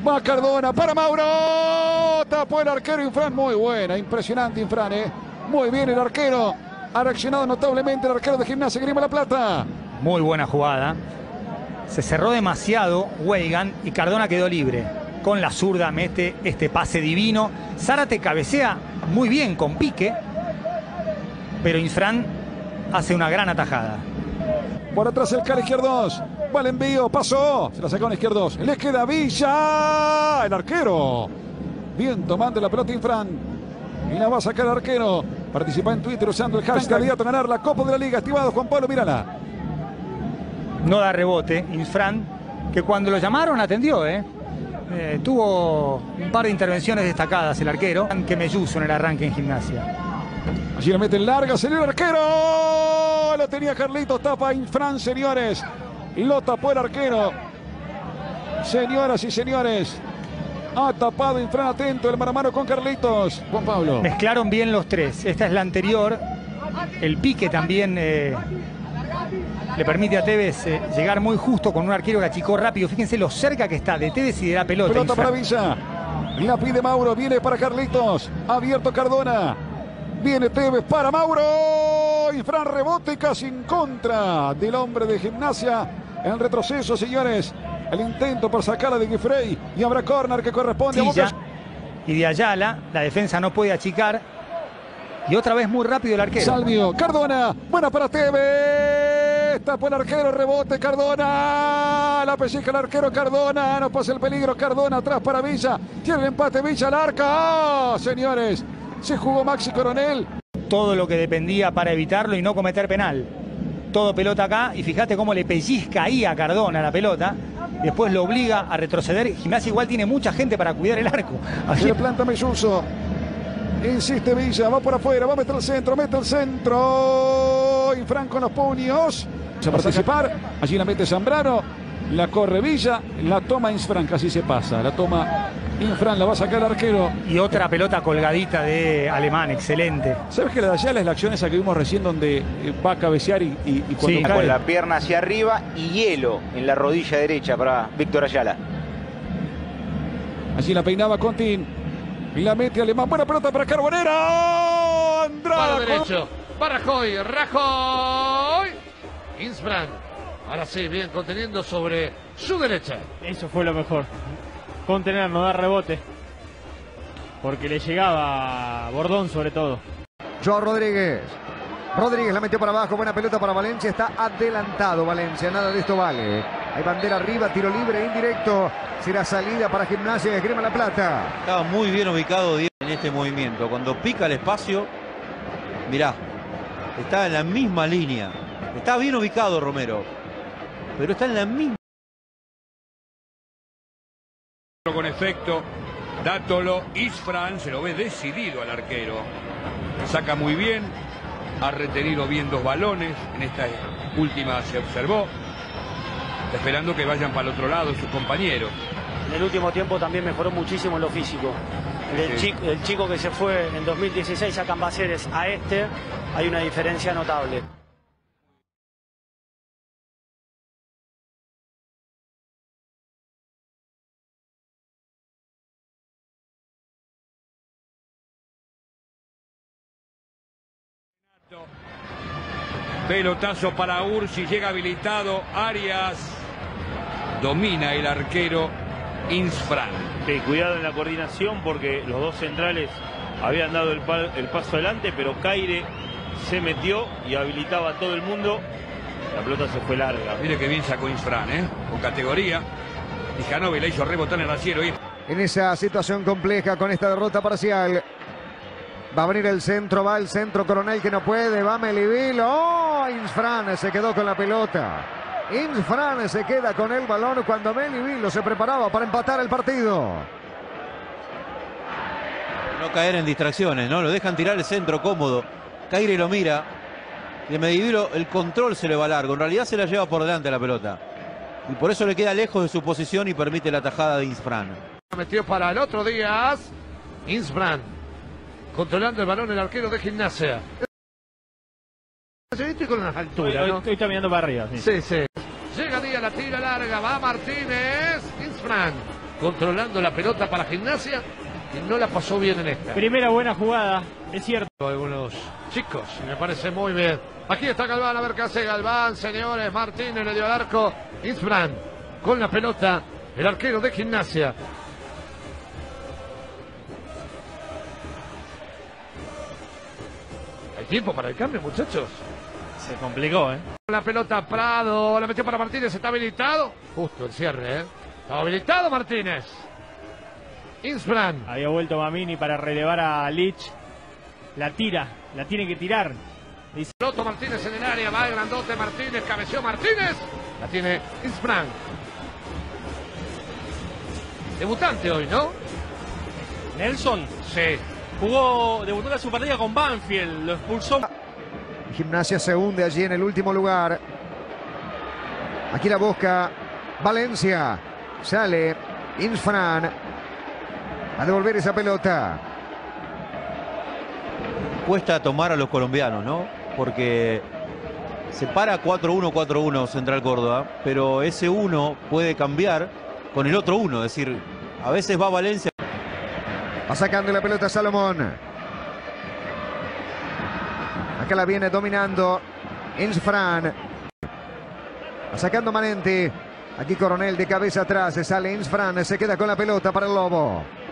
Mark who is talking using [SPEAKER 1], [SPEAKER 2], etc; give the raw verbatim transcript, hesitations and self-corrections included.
[SPEAKER 1] Va Cardona para Mauro. Tapó el arquero Infran. Muy buena, impresionante Infran, ¿eh? Muy bien el arquero. Ha reaccionado notablemente el arquero de Gimnasia Grima La Plata.
[SPEAKER 2] Muy buena jugada. Se cerró demasiado Weigand y Cardona quedó libre. Con la zurda mete este pase divino. Zárate cabecea muy bien con pique. Pero Infran hace una gran atajada.
[SPEAKER 1] Por atrás el cara izquierdos. Va el envío, pasó. Se la sacó en izquierdos. Le queda Villa. El arquero. Bien tomando la pelota Infran. Y la va a sacar el arquero. Participa en Twitter usando el hashtag candidato a ganar la Copa de la Liga. Estimado Juan Pablo, mírala.
[SPEAKER 2] No da rebote Infran, que cuando lo llamaron atendió, ¿eh? Eh, tuvo un par de intervenciones destacadas el arquero. Que Melluso en el arranque en Gimnasia.
[SPEAKER 1] Allí le meten larga, salió el arquero. Lo tenía Carlitos, tapa Infran, señores. Lo tapó el arquero. Señoras y señores. Ha tapado Infran, atento el mano a mano con Carlitos. Juan Pablo.
[SPEAKER 2] Mezclaron bien los tres. Esta es la anterior. El pique también eh, le permite a Tevez eh, llegar muy justo con un arquero que achicó rápido. Fíjense lo cerca que está de Tevez y de la pelota.
[SPEAKER 1] Pelota
[SPEAKER 2] Infran.
[SPEAKER 1] para Villa. La pide Mauro, viene para Carlitos. Abierto Cardona. Viene Tevez para Mauro. Infran rebote casi en contra del hombre de Gimnasia. En retroceso, señores. El intento por sacarla de Guifrey. Y habrá córner que corresponde
[SPEAKER 2] sí,
[SPEAKER 1] a Boca.
[SPEAKER 2] Y de Ayala. La defensa no puede achicar. Y otra vez muy rápido el arquero.
[SPEAKER 1] Salvio, Cardona. Buena para Tevez. Tapó el arquero, rebote Cardona. La pellizca el arquero Cardona. No pasa el peligro. Cardona atrás para Villa. Tiene el empate Villa al arca. ¡Oh, señores! Se jugó Maxi Coronel.
[SPEAKER 2] Todo lo que dependía para evitarlo y no cometer penal. Todo pelota acá. Y fíjate cómo le pellizca ahí a Cardona la pelota. Después lo obliga a retroceder. Gimnasia igual tiene mucha gente para cuidar el arco.
[SPEAKER 1] Allí le planta Melluso. Insiste Villa. Va por afuera. Va a meter el centro. Mete el centro. Infran con los puños. A participar. Allí la mete Zambrano. La corre Villa. La toma Infran. Casi se pasa. La toma Infran. La va a sacar el arquero.
[SPEAKER 2] Y otra pelota colgadita de Alemán. Excelente.
[SPEAKER 1] ¿Sabes que la de Ayala es la acción esa que vimos recién donde va a cabecear y, y, y cuando
[SPEAKER 3] sí,
[SPEAKER 1] cae?
[SPEAKER 3] Con la pierna hacia arriba y hielo en la rodilla derecha para Víctor Ayala.
[SPEAKER 1] Allí la peinaba Contín. Y la mete Alemán. Buena pelota para Carbonera. Andrada.
[SPEAKER 4] Para derecho. Para Rajoy. Rajoy. Infran. Ahora sí, bien conteniendo sobre su derecha.
[SPEAKER 5] Eso fue lo mejor. Contener, no dar rebote. Porque le llegaba a Bordón sobre todo.
[SPEAKER 6] Joao Rodríguez. Rodríguez la metió para abajo. Buena pelota para Valencia. Está adelantado Valencia. Nada de esto vale. Hay bandera arriba. Tiro libre indirecto. Será salida para Gimnasia de Grima La Plata.
[SPEAKER 7] Estaba muy bien ubicado Diego en este movimiento. Cuando pica el espacio, mirá, está en la misma línea. Está bien ubicado Romero, pero está en la misma.
[SPEAKER 8] Con efecto, Dátolo, Infran se lo ve decidido al arquero. Saca muy bien, ha retenido bien dos balones. En esta última se observó. Está esperando que vayan para el otro lado sus compañeros.
[SPEAKER 9] En el último tiempo también mejoró muchísimo en lo físico. El,
[SPEAKER 8] sí.
[SPEAKER 9] chico, el chico que se fue en dos mil dieciséis a Cambaceres a este, hay una diferencia notable.
[SPEAKER 8] Pelotazo para Ursi, llega habilitado Arias. Domina el arquero Infran.
[SPEAKER 10] Sí, cuidado en la coordinación porque los dos centrales habían dado el, pa el paso adelante, pero Caire se metió y habilitaba a todo el mundo. La pelota se fue larga.
[SPEAKER 8] Mire que bien sacó Infran, ¿eh? Con categoría. Y Janovi la hizo rebotar en el arciero. Y...
[SPEAKER 6] En esa situación compleja con esta derrota parcial. Va a venir el centro, va el centro Coronel que no puede, va Melivil. ¡Oh! Infran se quedó con la pelota. Infran se queda con el balón cuando Melivil se preparaba para empatar el partido.
[SPEAKER 7] No caer en distracciones, ¿no? Lo dejan tirar el centro cómodo. Caire lo mira. De Melivilo el control se le va largo. En realidad se la lleva por delante la pelota. Y por eso le queda lejos de su posición y permite la tajada de Infran.
[SPEAKER 4] Metió para el otro Díaz. Infran. Controlando el balón el arquero de Gimnasia. Estoy con las alturas, ¿no?
[SPEAKER 5] Estoy caminando para arriba. Sí,
[SPEAKER 4] sí. sí. Llega Díaz, la tira larga, va Martínez. Infran. controlando la pelota para Gimnasia y no la pasó bien en esta.
[SPEAKER 5] Primera buena jugada, es cierto.
[SPEAKER 4] Algunos chicos, me parece muy bien. Aquí está Galván, a ver qué hace Galván, señores. Martínez le dio al arco. Isfran con la pelota, el arquero de Gimnasia. Hay tiempo para el cambio, muchachos.
[SPEAKER 5] Se complicó, ¿eh?
[SPEAKER 4] La pelota Prado, la metió para Martínez, está habilitado. Justo el cierre, ¿eh? Está habilitado Martínez. Isfran.
[SPEAKER 5] Había vuelto Mamini para relevar a Lich. La tira, la tiene que tirar. Dice...
[SPEAKER 4] Loto Martínez en el área, va el grandote Martínez, cabeció Martínez. La tiene Isfran. Debutante hoy, ¿no?
[SPEAKER 5] Nelson.
[SPEAKER 4] Sí.
[SPEAKER 5] Jugó, debutó la Superliga con Banfield, lo expulsó.
[SPEAKER 6] Gimnasia se hunde allí en el último lugar. Aquí la busca Valencia. Sale Isfran a devolver esa pelota.
[SPEAKER 7] Cuesta tomar a los colombianos, ¿no? Porque se para cuatro uno, cuatro uno Central Córdoba, pero ese uno puede cambiar con el otro uno. Es decir, a veces va Valencia.
[SPEAKER 6] Va sacando la pelota Salomón. Acá la viene dominando Isfran. Va sacando Manenti. Aquí Coronel de cabeza atrás. Sale Isfran. Se queda con la pelota para el Lobo.